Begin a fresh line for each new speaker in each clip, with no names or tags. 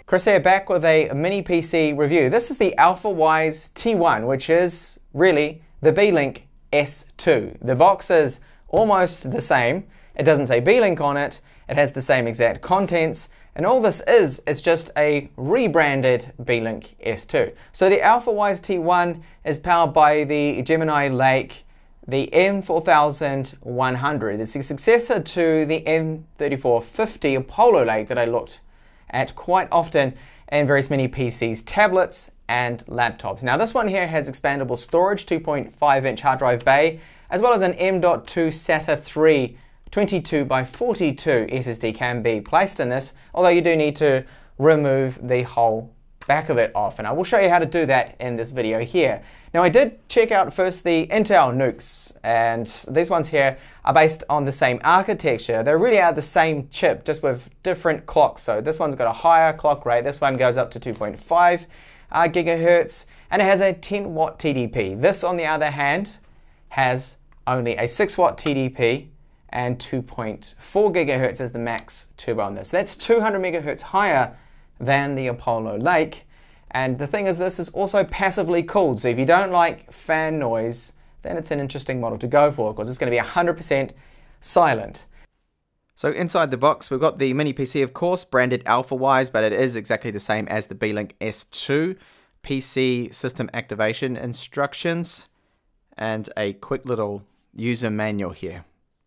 Chris here, back with a mini PC review. This is the Alfawise T1, which is really the Beelink S2. The box is almost the same. It doesn't say Beelink on it. It has the same exact contents. And all this is just a rebranded Beelink S2. So the Alfawise T1 is powered by the Gemini Lake, the M4100. It's the successor to the M3450 Apollo Lake that I looked at quite often in various mini PCs, tablets and laptops. Now this one here has expandable storage, 2.5-inch hard drive bay, as well as an M.2 SATA 3 22 by 42 SSD can be placed in this, although you do need to remove the whole back of it off, and I will show you how to do that in this video here. Now I did check out first the Intel NUCs, and these ones here are based on the same architecture. They really are the same chip, just with different clocks. So this one's got a higher clock rate, this one goes up to 2.5 gigahertz, and it has a 10 watt TDP. This on the other hand has only a 6 watt TDP, and 2.4 gigahertz is the max turbo on this. That's 200 megahertz higher than the Apollo Lake. And the thing is, this is also passively cooled. So if you don't like fan noise, then it's an interesting model to go for, because it's going to be 100% silent. So inside the box, we've got the mini PC, of course, branded Alfawise, but it is exactly the same as the Beelink S2. PC system activation instructions and a quick little user manual here.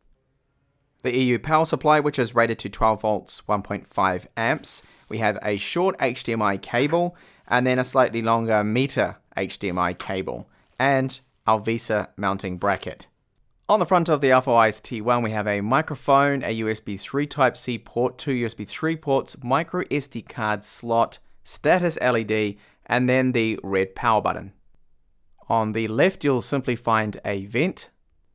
The EU power supply, which is rated to 12 volts, 1.5 amps. We have a short HDMI cable, and then a slightly longer meter HDMI cable, and our VESA mounting bracket. On the front of the Alfawise T1, we have a microphone, a USB 3 Type-C port, 2 USB 3 ports, micro SD card slot, status LED, and then the red power button. On the left, you'll simply find a vent.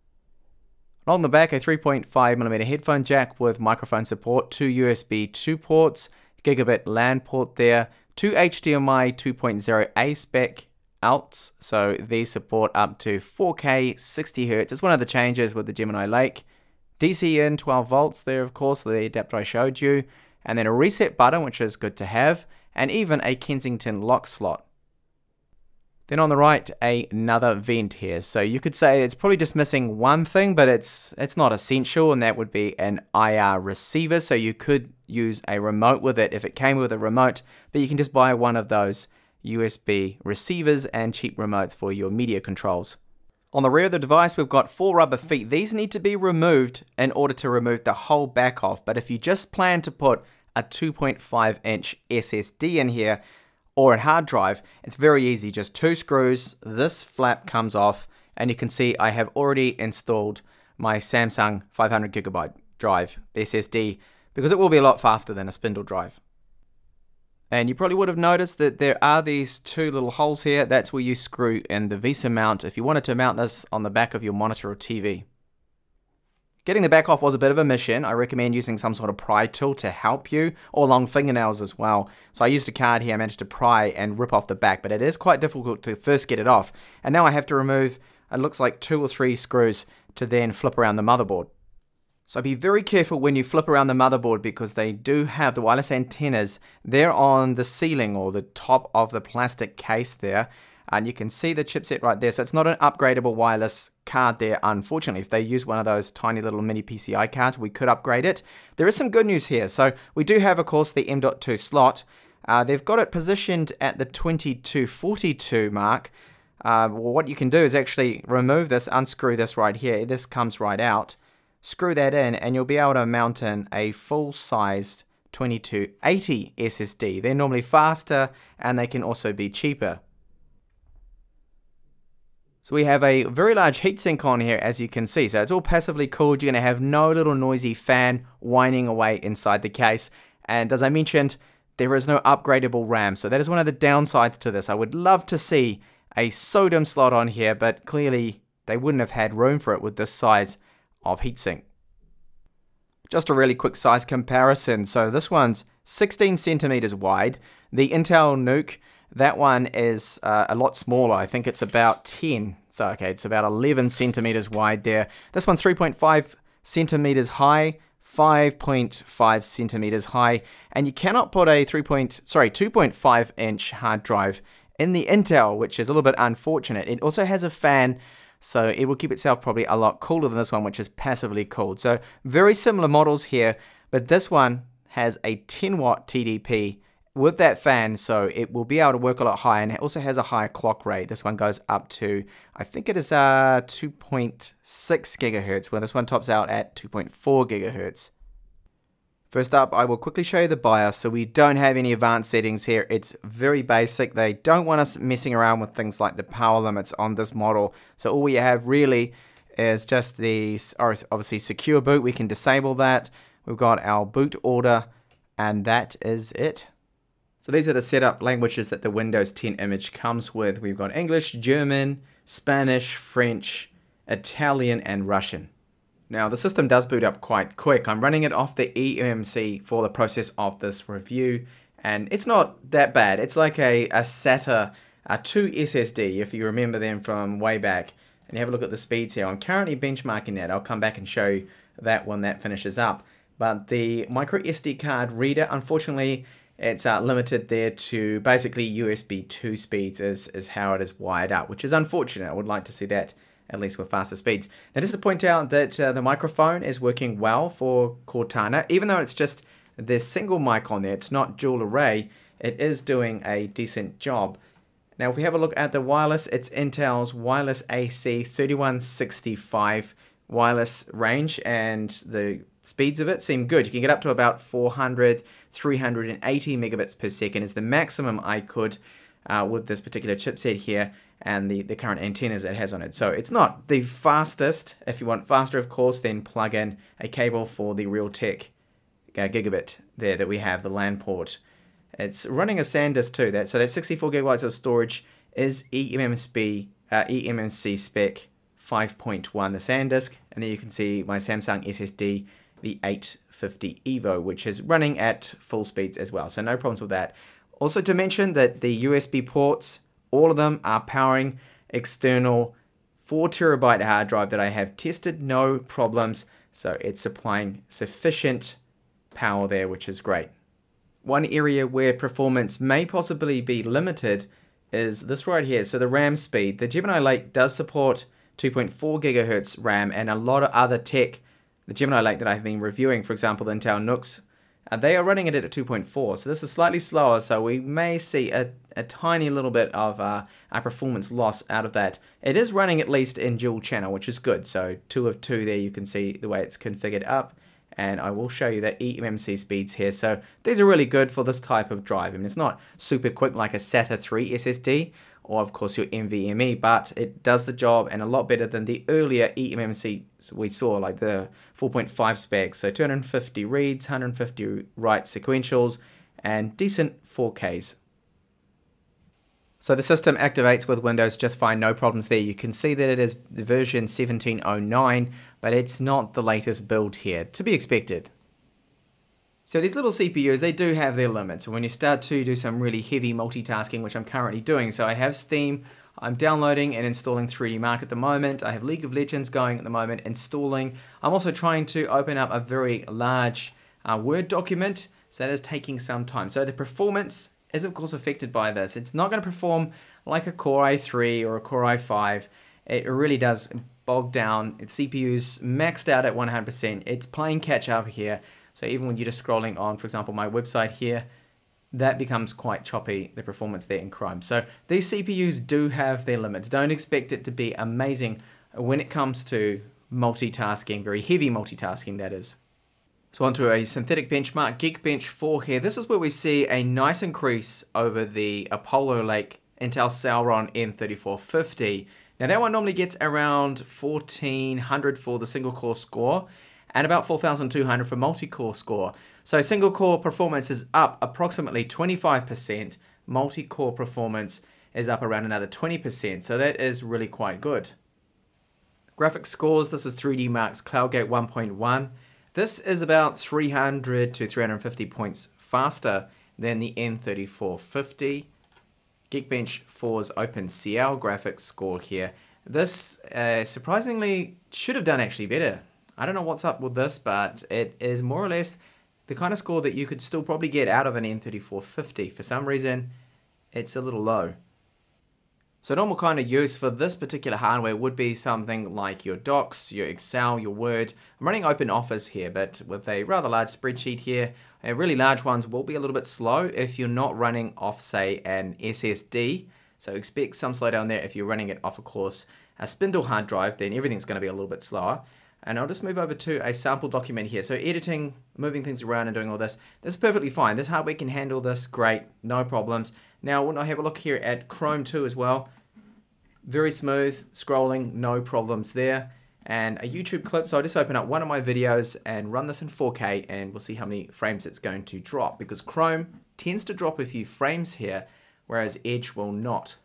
On the back, a 3.5mm headphone jack with microphone support, 2 USB 2 ports, gigabit LAN port there, 2 HDMI 2.0 spec outs, so these support up to 4K 60Hz. It's one of the changes with the Gemini Lake. DC in 12 volts there, of course, the adapter I showed you, and then a reset button, which is good to have, and even a Kensington lock slot. Then on the right, another vent here. So you could say it's probably just missing one thing, but it's not essential, and that would be an IR receiver. So you could use a remote with it if it came with a remote, but you can just buy one of those USB receivers and cheap remotes for your media controls. On the rear of the device, we've got 4 rubber feet. These need to be removed in order to remove the whole back off. But if you just plan to put a 2.5-inch SSD in here, or a hard drive, it's very easy, just 2 screws, this flap comes off, and you can see I have already installed my Samsung 500GB drive SSD, because it will be a lot faster than a spindle drive. And you probably would have noticed that there are these 2 little holes here. That's where you screw in the VESA mount if you wanted to mount this on the back of your monitor or TV. Getting the back off was a bit of a mission. I recommend using some sort of pry tool to help you, or long fingernails as well. So I used a card here, I managed to pry and rip off the back, but it is quite difficult to first get it off. And now I have to remove, it looks like 2 or 3 screws to then flip around the motherboard. So be very careful when you flip around the motherboard, because they do have the wireless antennas there on the ceiling or the top of the plastic case there. And you can see the chipset right there. So it's not an upgradable wireless card there, unfortunately. If they use one of those tiny little mini PCI cards, we could upgrade it. There is some good news here. So we do have, of course, the M.2 slot. They've got it positioned at the 2242 mark. Well, what you can do is actually remove this, unscrew this right here. This comes right out. Screw that in, and you'll be able to mount in a full-sized 2280 SSD. They're normally faster, and they can also be cheaper. So we have a very large heatsink on here, as you can see. So it's all passively cooled. You're going to have no little noisy fan whining away inside the case. And as I mentioned, there is no upgradable RAM. So that is one of the downsides to this. I would love to see a SODIMM slot on here, but clearly they wouldn't have had room for it with this size of heatsink. Just a really quick size comparison. So this one's 16 centimeters wide. The Intel NUC, that one is a lot smaller. I think it's about 10. So, okay, it's about 11 centimeters wide there. This one's 3.5 centimeters high, 5.5 centimeters high, and you cannot put a 2.5 inch hard drive in the Intel, which is a little bit unfortunate. It also has a fan, so it will keep itself probably a lot cooler than this one, which is passively cooled. So very similar models here, but this one has a 10 watt TDP with that fan, so it will be able to work a lot higher, and it also has a higher clock rate. This one goes up to, I think it is 2.6 gigahertz, where this one tops out at 2.4 gigahertz. First up, I will quickly show you the BIOS. So we don't have any advanced settings here. It's very basic. They don't want us messing around with things like the power limits on this model. So all we have really is just the, obviously, secure boot. We can disable that. We've got our boot order, and that is it. So these are the setup languages that the Windows 10 image comes with. We've got English, German, Spanish, French, Italian, and Russian. Now the system does boot up quite quick. I'm running it off the eMMC for the process of this review, and it's not that bad. It's like a SATA 2 SSD, if you remember them from way back. And you have a look at the speeds here. I'm currently benchmarking that. I'll come back and show you that when that finishes up. But the micro SD card reader, unfortunately, it's limited there to basically USB 2 speeds is how it is wired up, which is unfortunate. I would like to see that at least with faster speeds. Now just to point out that the microphone is working well for Cortana, even though it's just this single mic on there, it's not dual array, it is doing a decent job. Now if we have a look at the wireless, it's Intel's wireless AC 3165 wireless range, and the speeds of it seem good. You can get up to about 400, 380 megabits per second is the maximum I could with this particular chipset here, and the current antennas it has on it. So it's not the fastest. If you want faster, of course, then plug in a cable for the Realtek gigabit there that we have, the LAN port. It's running a SanDisk too. So that 64 gigabytes of storage is eMMC spec 5.1, the SanDisk, and then you can see my Samsung SSD, the 850 EVO, which is running at full speeds as well, so no problems with that. Also to mention that the USB ports, all of them are powering external 4 terabyte hard drive that I have tested, no problems, so it's supplying sufficient power there, which is great. One area where performance may possibly be limited is this right here, so the RAM speed. The Gemini Lake does support 2.4 gigahertz RAM, and a lot of other tech, the Gemini Lake that I've been reviewing, for example, the Intel NUCs, they are running it at 2.4, so this is slightly slower, so we may see a tiny little bit of a performance loss out of that. It is running at least in dual channel, which is good, so 2 of 2 there, you can see the way it's configured up, and I will show you the eMMC speeds here. So these are really good for this type of drive. I mean, it's not super quick like a SATA 3 SSD, or of course your NVMe, but it does the job and a lot better than the earlier eMMC we saw, like the 4.5 specs. So 250 reads, 150 writes sequentials, and decent 4Ks. So the system activates with Windows just fine, no problems there. You can see that it is the version 1709, but it's not the latest build here, to be expected. So these little CPUs, they do have their limits when you start to do some really heavy multitasking, which I'm currently doing. So I have Steam, I'm downloading and installing 3D Mark at the moment. I have League of Legends going at the moment, installing. I'm also trying to open up a very large Word document, so that is taking some time. So the performance is of course affected by this. It's not going to perform like a Core i3 or a Core i5. It really does bog down. Its CPU's maxed out at 100%. It's playing catch up here. So even when you're just scrolling on, for example, my website here, that becomes quite choppy, the performance there in Chrome. So these CPUs do have their limits. Don't expect it to be amazing when it comes to multitasking, very heavy multitasking that is. So onto a synthetic benchmark, Geekbench 4 here. This is where we see a nice increase over the Apollo Lake Intel Celeron N3450. Now that one normally gets around 1400 for the single core score, and about 4,200 for multi-core score. So single core performance is up approximately 25%, multi-core performance is up around another 20%, so that is really quite good. Graphics scores, this is 3D Mark's CloudGate 1.1. This is about 300 to 350 points faster than the N3450. Geekbench 4's OpenCL graphics score here. This surprisingly should have done actually better. I don't know what's up with this, but it is more or less the kind of score that you could still probably get out of an M3450. For some reason, it's a little low. So normal kind of use for this particular hardware would be something like your Docs, your Excel, your Word. I'm running OpenOffice here, but with a rather large spreadsheet here, really large ones will be a little bit slow if you're not running off, say, an SSD. So expect some slowdown there. If you're running it off, of course, a spindle hard drive, then everything's going to be a little bit slower. And I'll just move over to a sample document here. So editing, moving things around and doing all this is perfectly fine. This hardware can handle this great, no problems. Now, when I have a look here at Chrome 2 as well, very smooth, scrolling, no problems there. And a YouTube clip, so I'll just open up one of my videos and run this in 4K and we'll see how many frames it's going to drop, because Chrome tends to drop a few frames here, whereas Edge will not.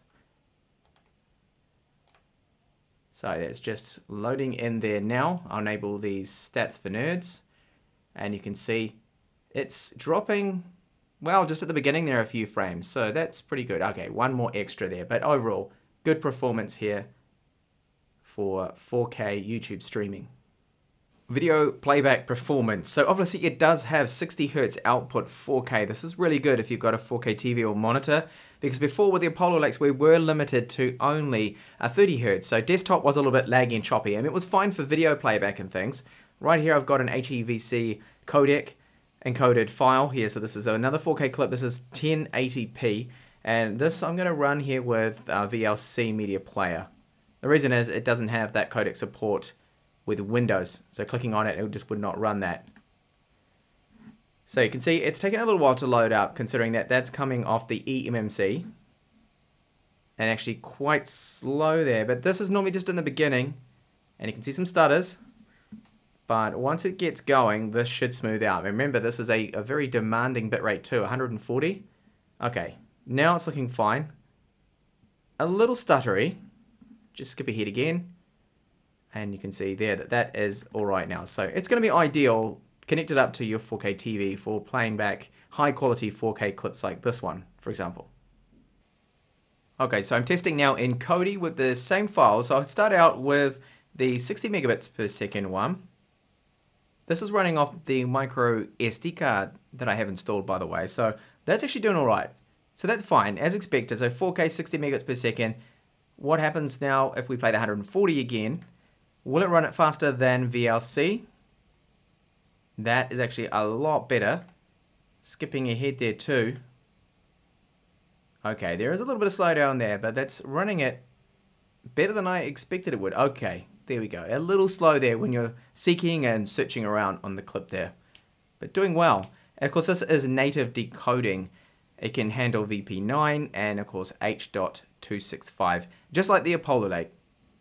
So it's just loading in there now. I'll enable these stats for nerds, and you can see it's dropping, well, just at the beginning there are a few frames, so that's pretty good. Okay, one more extra there, but overall, good performance here for 4K YouTube streaming. Video playback performance. So obviously it does have 60 Hz output 4K. This is really good if you've got a 4K TV or monitor, because before with the Apollo Lakes we were limited to only 30 Hz. So desktop was a little bit laggy and choppy, and it was fine for video playback and things. Right here I've got an HEVC codec encoded file here. So this is another 4K clip. This is 1080p. And this I'm going to run here with VLC Media Player. The reason is it doesn't have that codec support with Windows. So clicking on it, it just would not run that. So you can see it's taken a little while to load up, considering that that's coming off the eMMC. And actually quite slow there. But this is normally just in the beginning. And you can see some stutters. But once it gets going, this should smooth out. Remember, this is a very demanding bitrate too, 140. Okay. Now it's looking fine. A little stuttery. Just skip ahead again. And you can see there that that is alright now. So it's going to be ideal connected up to your 4K TV for playing back high quality 4K clips like this one, for example. Okay, so I'm testing now in Kodi with the same file. So I'll start out with the 60 megabits per second one. This is running off the micro SD card that I have installed, by the way. So that's actually doing alright. So that's fine, as expected. So 4K 60 megabits per second. What happens now if we play the 140 again? Will it run it faster than VLC? That is actually a lot better. Skipping ahead there too. Okay, there is a little bit of slowdown there, but that's running it better than I expected it would. Okay, there we go. A little slow there when you're seeking and searching around on the clip there. But doing well. And of course this is native decoding. It can handle VP9 and of course H.265, just like the Apollo Lake.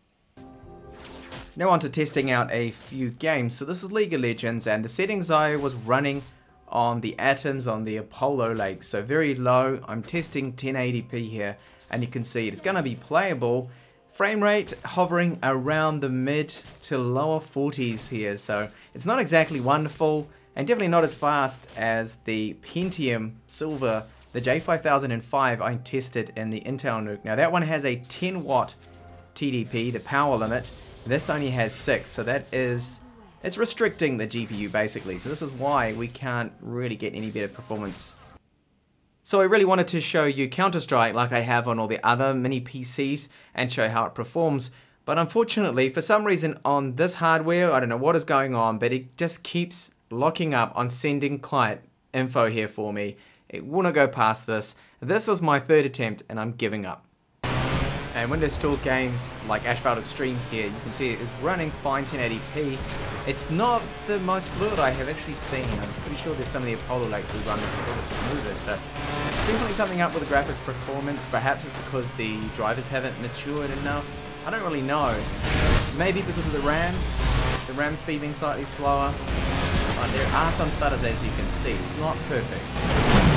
Now on to testing out a few games. So this is League of Legends, and the settings I was running on the Atoms on the Apollo Lake. So very low. I'm testing 1080p here, and you can see it's going to be playable. Frame rate hovering around the mid to lower 40s here. So it's not exactly wonderful, and definitely not as fast as the Pentium Silver, the J5005 I tested in the Intel NUC. Now that one has a 10 watt TDP, the power limit. This only has 6, so that is, it's restricting the GPU basically. So this is why we can't really get any better performance. So I really wanted to show you Counter-Strike like I have on all the other mini PCs and show how it performs. But unfortunately, for some reason on this hardware, I don't know what is going on, but it just keeps locking up on sending client info here for me. It will not go past this. This is my third attempt and I'm giving up. And when there's still games like Asphalt Extreme here, you can see it is running fine 1080p. It's not the most fluid I have actually seen. I'm pretty sure there's some of the Apollo Lakes we run this a little bit smoother. So definitely something up with the graphics performance. Perhaps it's because the drivers haven't matured enough. I don't really know. Maybe because of the RAM speed being slightly slower. But there are some stutters, as you can see. It's not perfect.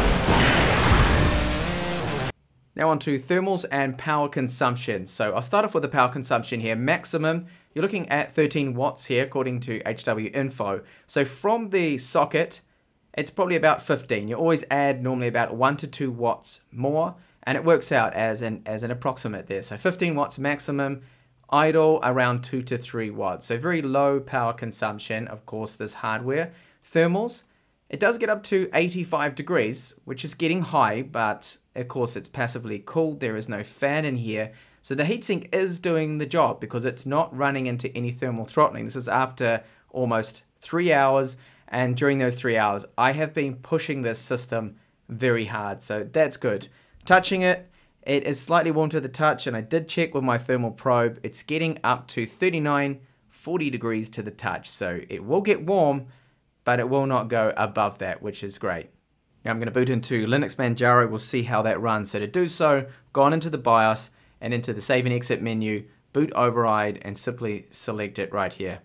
Now on to thermals and power consumption. So I'll start off with the power consumption here. Maximum, you're looking at 13 watts here according to HW Info. So from the socket, it's probably about 15. You always add normally about 1 to 2 watts more, and it works out as an approximate there. So 15 watts maximum idle around 2 to 3 watts. So very low power consumption, of course, this hardware. Thermals, it does get up to 85 degrees, which is getting high, but of course it's passively cooled. There is no fan in here. So the heatsink is doing the job because it's not running into any thermal throttling. This is after almost 3 hours, and during those 3 hours, I have been pushing this system very hard, so that's good. Touching it, it is slightly warm to the touch, and I did check with my thermal probe. It's getting up to 39, 40 degrees to the touch, so it will get warm, but it will not go above that, which is great. Now I'm going to boot into Linux Manjaro. We'll see how that runs. So to do so, go on into the BIOS and into the Save and Exit menu, boot override, and simply select it right here.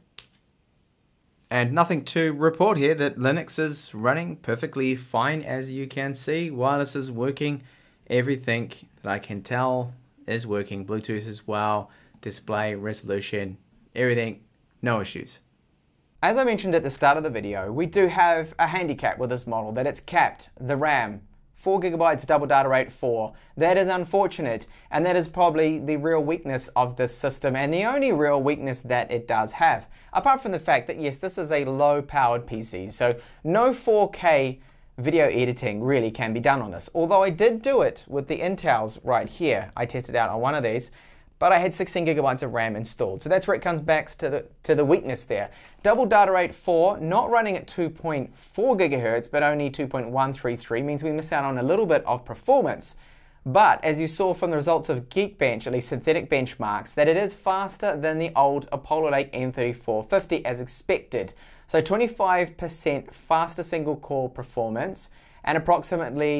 And nothing to report here, that Linux is running perfectly fine, as you can see. Wireless is working. Everything that I can tell is working. Bluetooth as well, display, resolution, everything, no issues. As I mentioned at the start of the video, we do have a handicap with this model, that it's capped, the RAM, 4 GB double data rate 4. That is unfortunate, and that is probably the real weakness of this system, and the only real weakness that it does have. Apart from the fact that yes, this is a low powered PC, so no 4K video editing really can be done on this. Although I did do it with the Intels right here. I tested out on one of these, but I had 16 GB of RAM installed. So that's where it comes back to the weakness there. Double data rate 4, not running at 2.4 GHz, but only 2.133, means we miss out on a little bit of performance. But as you saw from the results of Geekbench, at least synthetic benchmarks, that it is faster than the old Apollo Lake M3450 as expected. So 25% faster single core performance and approximately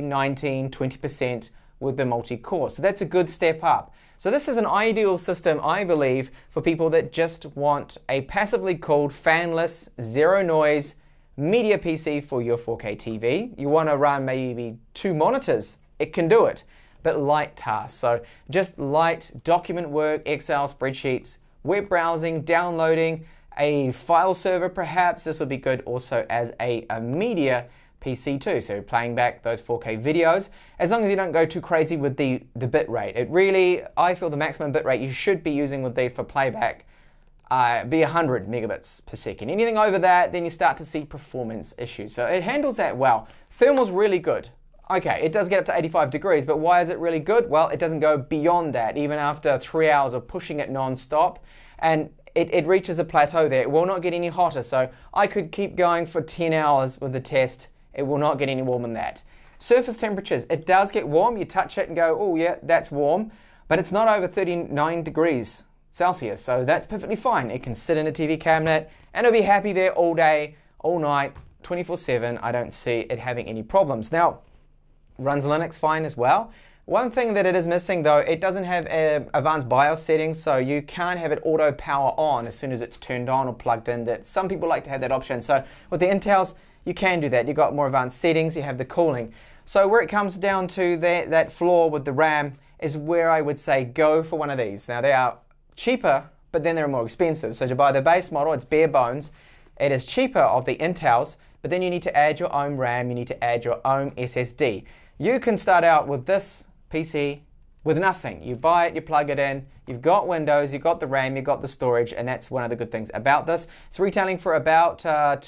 19-20% with the multi-core. So that's a good step up. So this is an ideal system, I believe, for people that just want a passively cooled, fanless, zero noise media PC for your 4K TV. You want to run maybe 2 monitors, it can do it, but light tasks. So just light document work, Excel, spreadsheets, web browsing, downloading, a file server perhaps. This would be good also as a media PC too, so playing back those 4K videos, as long as you don't go too crazy with the bit rate. It really, I feel the maximum bit rate you should be using with these for playback be 100 megabits per second. Anything over that, then you start to see performance issues. So it handles that well. Thermal's really good. Okay, it does get up to 85 degrees, but why is it really good? Well, it doesn't go beyond that, even after 3 hours of pushing it non-stop, and it reaches a plateau there. It will not get any hotter, so I could keep going for 10 hours with the test. It will not get any warmer than that. Surface temperatures, it does get warm. You touch it and go, oh yeah, that's warm, but it's not over 39 degrees Celsius, so that's perfectly fine. It can sit in a TV cabinet and it'll be happy there all day, all night, 24/7. I don't see it having any problems. Now, runs Linux fine as well. One thing that it is missing though, it doesn't have advanced BIOS settings, so you can't have it auto power on as soon as it's turned on or plugged in. That some people like to have that option. So with the Intels, you can do that. You've got more advanced settings, you have the cooling. So where it comes down to that flaw with the RAM is where I would say go for one of these. Now they are cheaper, but then they're more expensive. So to buy the base model, it's bare bones. It is cheaper of the Intels, but then you need to add your own RAM, you need to add your own SSD. You can start out with this PC with nothing. You buy it, you plug it in, you've got Windows, you've got the RAM, you've got the storage, and that's one of the good things about this. It's retailing for about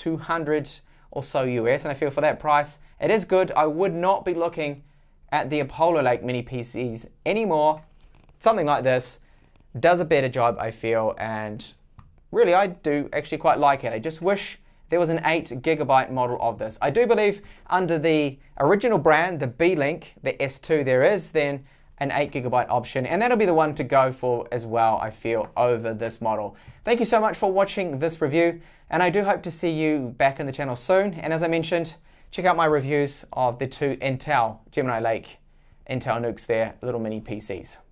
200 or so US, and I feel for that price, it is good. I would not be looking at the Apollo Lake mini PCs anymore. Something like this does a better job, I feel, and really I do actually quite like it. I just wish there was an 8 GB model of this. I do believe under the original brand, the Beelink, the S2, there is then an 8 GB option, and that'll be the one to go for as well, I feel, over this model. Thank you so much for watching this review, and I do hope to see you back in the channel soon. And as I mentioned, check out my reviews of the 2 Intel Gemini Lake Intel NUCs there, little mini PCs.